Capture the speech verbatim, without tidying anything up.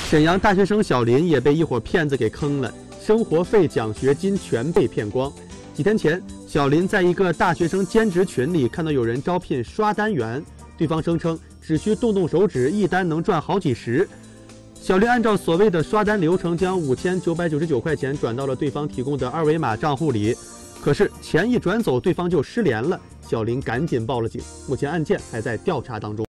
沈阳大学生小林也被一伙骗子给坑了，生活费、奖学金全被骗光。几天前，小林在一个大学生兼职群里看到有人招聘刷单员，对方声称只需动动手指，一单能赚好几十。小林按照所谓的刷单流程，将五千九百九十九块钱转到了对方提供的二维码账户里。可是钱一转走，对方就失联了。小林赶紧报了警，目前案件还在调查当中。